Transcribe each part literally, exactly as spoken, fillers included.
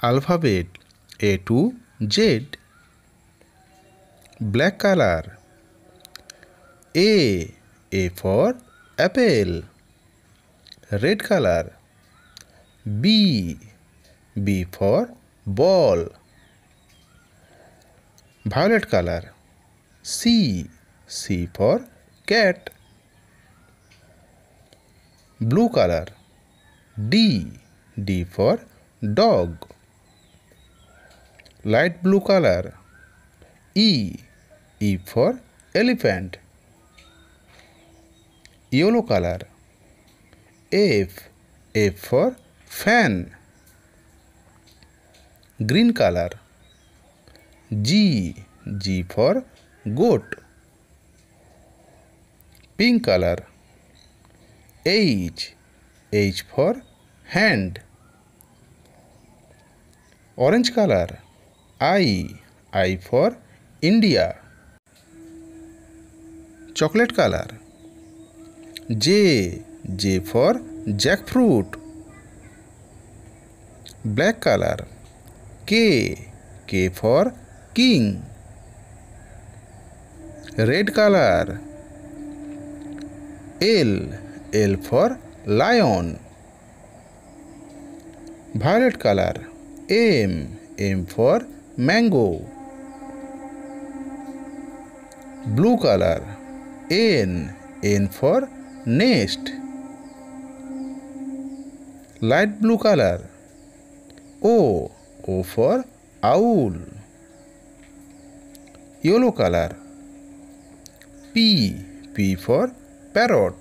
alphabet A to Z. Black color. A. A for apple. Red color. B. B for ball. Violet color. C. C for cat. Blue color. D. D for dog. Light blue color. E. E for elephant. Yellow color. F. F for fan. Green color. G. G for goat. Pink color. H. H for hand. Orange color. I. I for India. Chocolate color. J. J for jackfruit. Black color. K. K for king. Red color. L. L for lion. Violet color. M. M for mango. Blue color. N. N for nest. Light blue color. O. O for owl. Yellow color. P. P for parrot.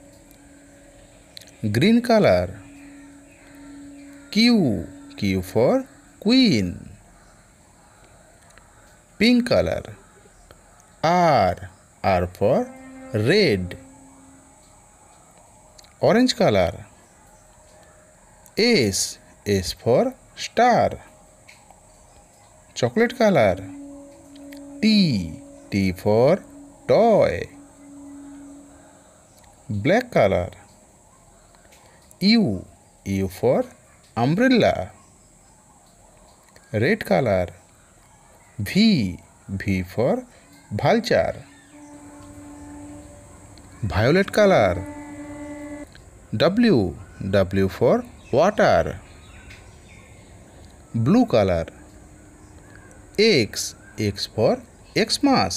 Green color. Q. Q for queen. Pink color. R. R for red. Orange color. S. S for star. Chocolate color. T. T for toy. Black color. U. U for umbrella. Red color. V. V for vulture. Violet color. W. W for water. Blue color. X. X for Xmas.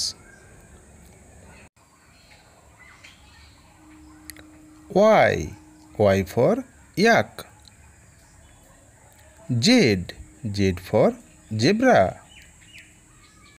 Y. Y for yak. Z. Z for zebra.